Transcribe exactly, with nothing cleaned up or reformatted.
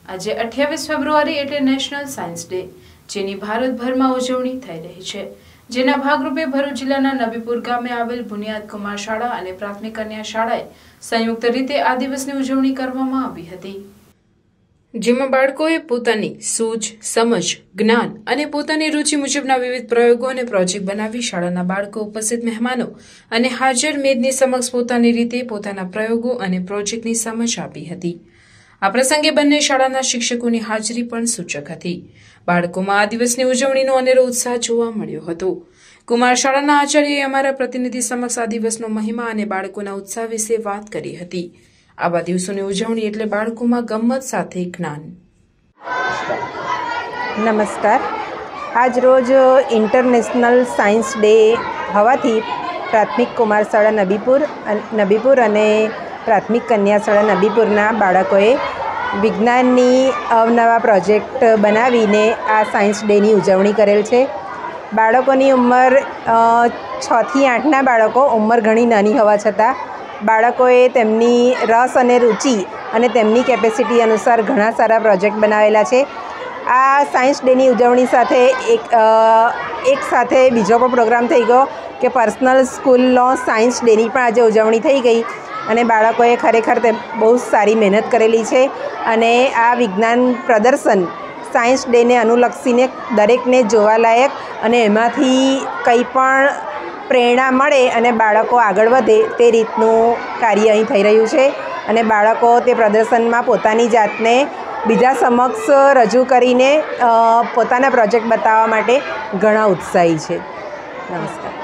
આજે અઠ્યાવીસ ફેબ્રુઆરી એટલે નેશનલ સાયન્સ ડે, જેની ભારતભરમાં ઉજવણી થઈ રહી છે। જેના ભાગરૂપે ભરૂચ જિલ્લાના નબીપુર ગામે આવેલ બુનિયાદ કુમાર શાળા અને પ્રાથમિક કન્યા શાળાએ સંયુક્ત રીતે આ દિવસની ઉજવણી કરવામાં આવી હતી, જેમાં બાળકોએ પોતાની સૂઝ, સમજ, જ્ઞાન અને પોતાની રુચિ મુજબના વિવિધ પ્રયોગો અને પ્રોજેક્ટ બનાવી શાળાના બાળકો, ઉપસ્થિત મહેમાનો અને હાજર મેદની સમક્ષ પોતાની રીતે પોતાના પ્રયોગો અને પ્રોજેક્ટની સમજ આપી હતી। આ પ્રસંગે બંને શાળાના શિક્ષકોની હાજરી પણ સૂચક હતી। બાળકોમાં આ દિવસની ઉજવણીનો અનેરો ઉત્સાહ જોવા મળ્યો હતો। કુમાર શાળાના આચાર્યએ અમારા પ્રતિનિધિ સમક્ષ આ દિવસનો મહિમા અને બાળકોના ઉત્સાહ વિશે વાત કરી હતી। આવા દિવસોની ઉજવણી એટલે બાળકોમાં ગમ્મત સાથે જ્ઞાન। નમસ્કાર। આજ રોજ ઇન્ટરનેશનલ સાયન્સ ડે હોવાથી પ્રાથમિક કુમાર શાળા નબીપુર નબીપુર અને પ્રાથમિક કન્યા શાળા નબીપુરના બાળકોએ વિજ્ઞાનની અવનવા પ્રોજેક્ટ બનાવીને આ સાયન્સ ડેની ઉજવણી કરેલ છે। બાળકોની ઉંમર છથી આઠના બાળકો, ઉંમર ઘણી નાની હોવા છતાં બાળકોએ તેમની રસ અને રુચિ અને તેમની કેપેસિટી અનુસાર ઘણા સારા પ્રોજેક્ટ બનાવેલા છે। આ સાયન્સ ડેની ઉજવણી સાથે એક એક સાથે બીજો પણ પ્રોગ્રામ થઈ ગયો કે પર્સનલ સ્કૂલનો સાયન્સ ડેની પણ આજે ઉજવણી થઈ ગઈ અને બાળકોએ ખરેખર તે બહુ સારી મહેનત કરેલી છે અને આ વિજ્ઞાન પ્રદર્શન સાયન્સ ડેને અનુલક્ષીને દરેકને જોવાલાયક અને એમાંથી કંઈ પણ પ્રેરણા મળે અને બાળકો આગળ વધે તે રીતનું કાર્ય અહીં થઈ રહ્યું છે અને બાળકો તે પ્રદર્શનમાં પોતાની જાતને બીજા સમક્ષ રજૂ કરીને પોતાના પ્રોજેક્ટ બતાવવા માટે ઘણા ઉત્સાહી છે। નમસ્કાર।